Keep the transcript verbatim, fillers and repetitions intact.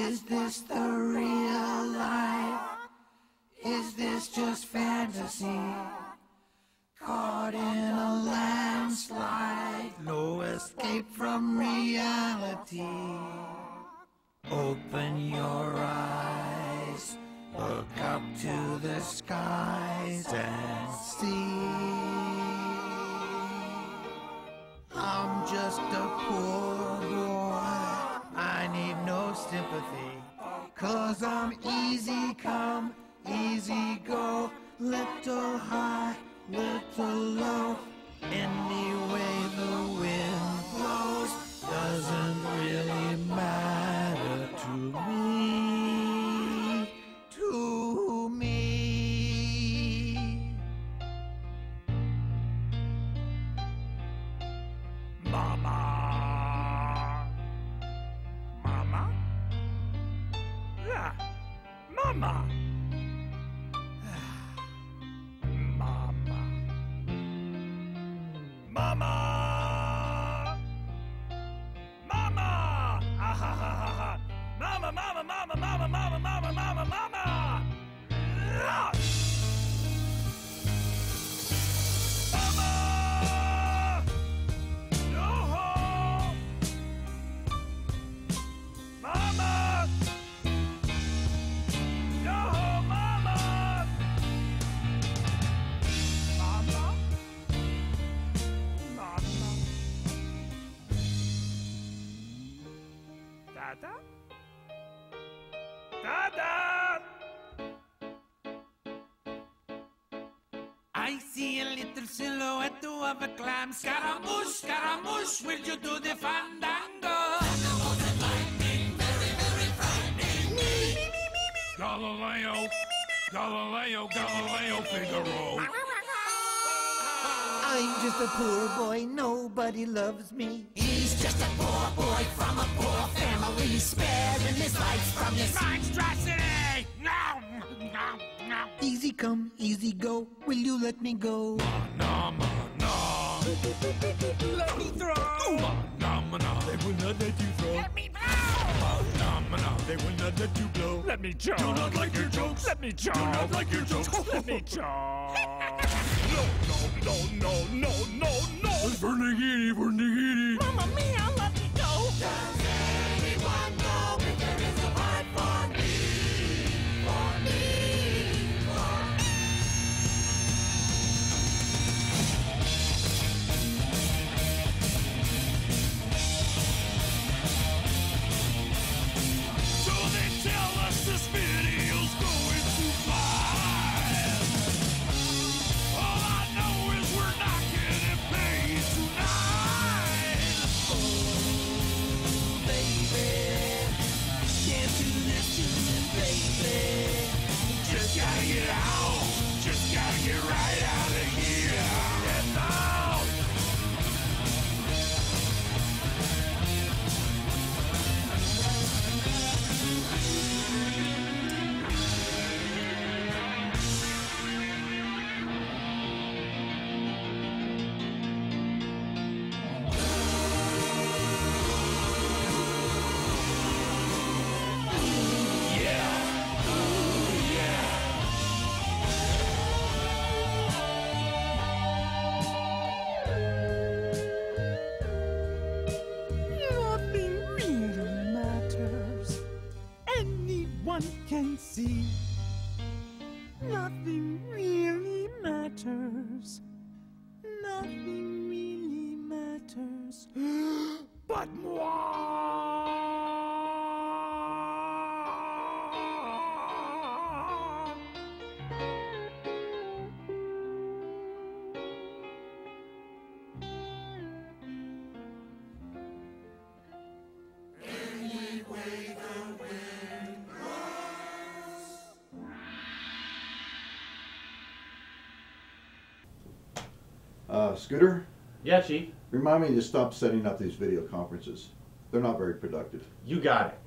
Is this the real life? Is this just fantasy? Caught in a landslide, no escape from reality. Open your eyes, look up to the skies and see. I'm just a poor boy, I need no sympathy, 'cause I'm easy come, easy go, little high, little low. Any way the wind blows doesn't really matter to me, to me. Mama, Mama, yeah, Mama. Mama! Mama! Ah, ha, ha, ha, ha. Mama, mama, mama, mama, mama, mama, mama, mama! Ah! Mama! No! Mama! No, mama! Mama? Dada? Dada! I see a little silhouette of a clam. Scaramouche, Scaramouche, will you do the fandango? Thunderbolt and lightning, very, very frightening. Me, me, me, me, me. Galileo, me, me, me, me. Galileo, Galileo, Figaro. I'm just a poor boy, nobody loves me. He's just a poor boy from a poor family, sparing his life from this monstrosity! No! No! No! Easy come, easy go, will you let me go? No, no, no. Let me throw! No, no, no. They will not let you throw. Let me blow! No, no. They will not let you blow. Let me choke. Do not like your jokes. Let me choke. Do not like your jokes. Let me choke. No, no, no, no, no, no! Vernigini, Vernigini! Mamma mia, let me go! Does anyone know if there is a part for me? For me! For me! So they tell us this video's going too fast. All I know is we're not getting paid tonight. Oh, baby, can't do this to me, baby. Just gotta get out, just gotta get right out of here. Get out. Nothing really matters. Anyone can see. Nothing really matters. Nothing really matters. But moi. Uh, Scooter, Yeah, Chief. remind me to stop setting up these video conferences. They're not very productive. You got it.